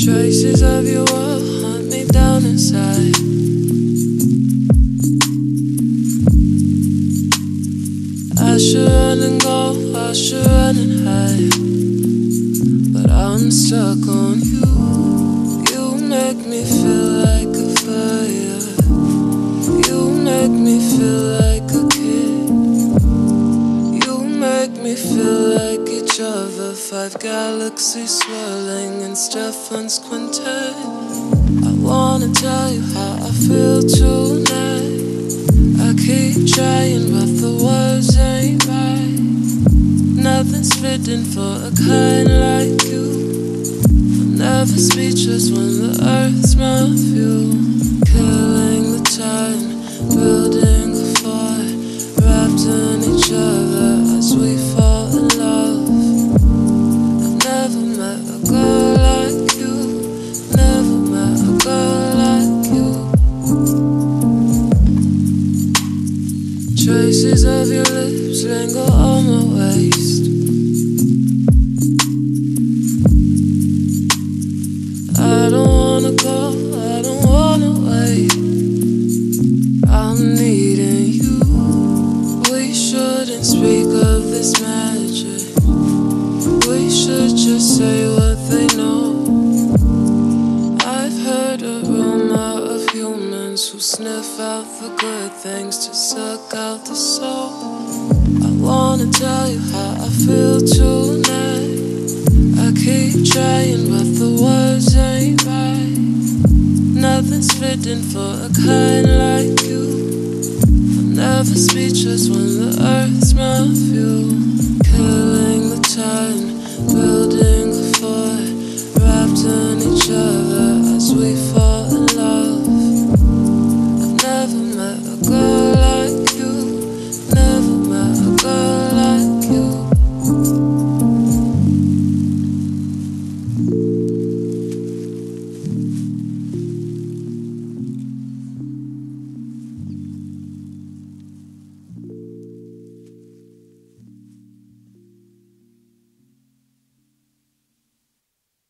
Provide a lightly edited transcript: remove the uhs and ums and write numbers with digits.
Traces of your world hunt me down inside. I should run and go, I should run and hide, but I'm stuck on you. You make me feel like a fire. You make me feel like a kid. You make me feel like each other. 5 galaxies swirling in Stefan's quintet. I wanna tell you how I feel tonight. I keep trying but the words ain't right. Nothing's fitting for a kind like you. I'm never speechless when the earth's my view. Killing the time, building a fire, wrapped in each other as we fall in love. I've never met a girl like you. Never met a girl like you. Traces of your lips linger on my waist. I don't wanna go, I don't wanna wait. I'm needing you. We shouldn't speak of this magic. We should just say what they know. I've heard a rumor of humans who sniff out the good things to suck out the soul. I wanna tell you how I feel tonight. I keep trying but the words ain't right. Nothing's fitting for a kind like you. I'm never speechless when